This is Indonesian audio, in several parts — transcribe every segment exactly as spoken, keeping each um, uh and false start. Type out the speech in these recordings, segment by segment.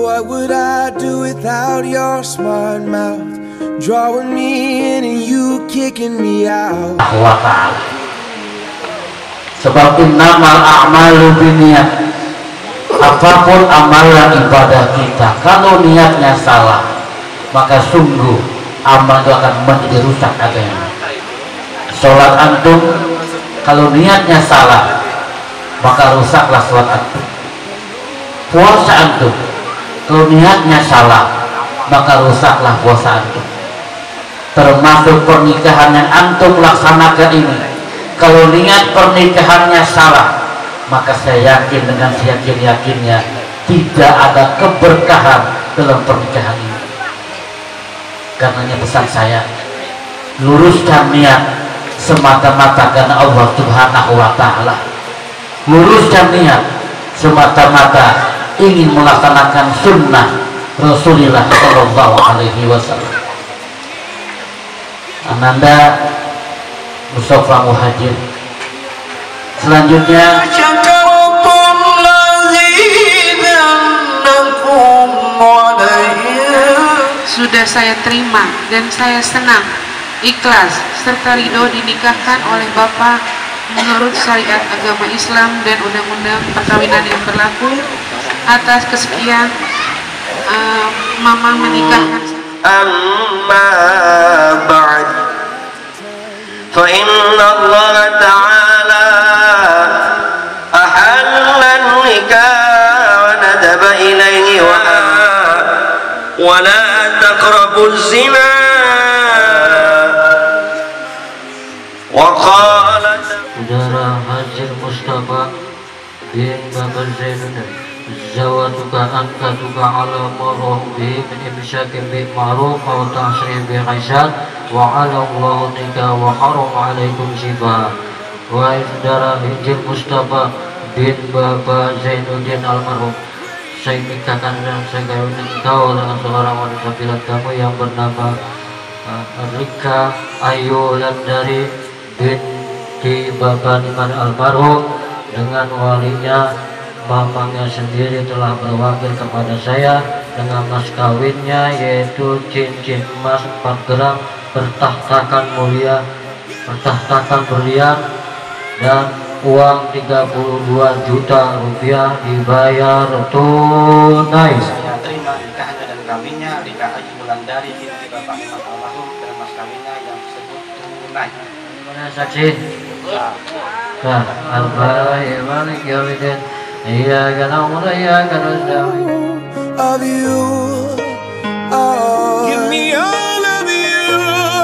What would I do without your smart mouth, drawing me in and you kicking me out? Allah Ta'ala. Sebab innamal a'malu binniyat. Apapun amalan ibadah kita, kalau niatnya salah, maka sungguh amal itu akan menjadi rusak katanya. Sholat antum, kalau niatnya salah, maka rusaklah sholat antum. Puasa antum, kalau niatnya salah, maka rusaklah puasa antum. Termasuk pernikahan yang antum laksanakan ini, kalau niat pernikahannya salah, maka saya yakin dengan seyakin-yakinnya tidak ada keberkahan dalam pernikahan ini. Karenanya pesan saya, luruskan niat semata-mata karena Allah Subhanahu wa Ta'ala. Luruskan niat semata-mata ingin melaksanakan sunnah Rasulullah Shallallahu Alaihi Wasallam. Ananda Mustafa Muhajir. Selanjutnya, sudah saya terima dan saya senang, ikhlas serta ridho dinikahkan oleh Bapak menurut syariat agama Islam dan undang-undang perkawinan yang berlaku. Atas kesekian uh, Mama menikahkan. Amma ba'd, fa inna Allah Ta'ala ahalla nikah wa nadaba ilayhi wa wa la taqrabu zina wa qala Saudara Haji Mustafa bin Babar Zainuddin, zawatuka angkatuka ala marah bihi min imsyakin bil ma'ruf wa ta'shrih bi ihsan wa ala Allah nikah wa haram alaikum shifa. Wahai saudara Haji Mustafa bin Babar Zainuddin almarhum, saya nikahkan dan saya kawinkan engkau dengan seorang wanita pilihan kamu yang bernama uh, Rika Ayu Landari binti Bapak Iman almarhum, dengan walinya mamanya sendiri telah berwakil kepada saya dengan mas kawinnya, yaitu cincin emas empat gram bertahtakan mulia, bertahtakan berlian, dan uang tiga puluh dua juta rupiah dibayar tunai. Saya terima nikahnya dan kawinnya Rika Ayu Wulandari binti Bapak Iman almarhum dan mas kawinnya yang disebut tunai. Mana saksi? Nah, al-Fatihah Malik Yaumiddin. Iyyaka na'budu wa iyyaka nasta'in. Of you, oh, give me all of you.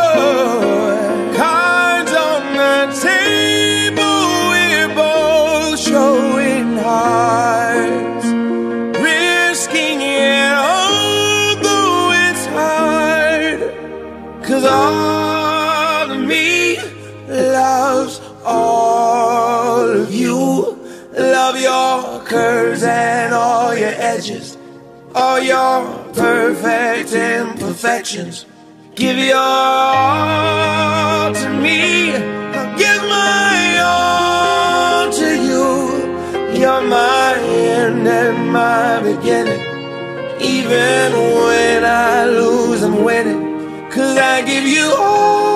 Cards on the table, we're both showing hearts, risking it although it's hard. 'Cause all of me loves all of you. Love your curves and all your edges, all your perfect imperfections. Give your all to me, I'll give my all to you. You're my end and my beginning. Even when I lose, I'm winning, 'cause I give you all